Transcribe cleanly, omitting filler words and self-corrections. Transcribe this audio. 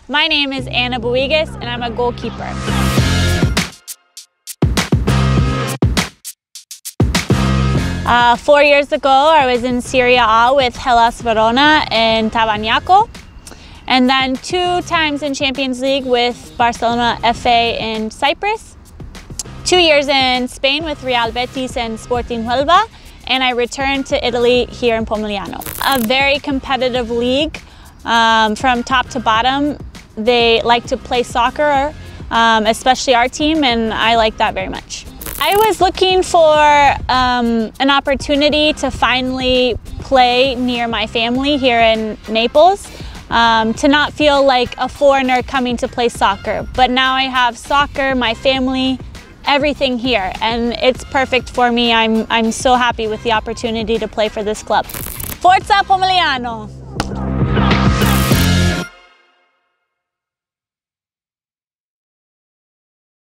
My name is Anna Buhigas and I'm a goalkeeper. Four years ago, I was in Serie A with Hellas Verona and Tavagnaco. And then 2 times in Champions League with Barcelona FA in Cyprus. 2 years in Spain with Real Betis and Sporting Huelva. And I returned to Italy here in Pomigliano. A very competitive league from top to bottom. They like to play soccer, especially our team, and I like that very much. I was looking for an opportunity to finally play near my family here in Naples, to not feel like a foreigner coming to play soccer. But now I have soccer, my family, everything here, and it's perfect for me. I'm so happy with the opportunity to play for this club. Forza Pomigliano!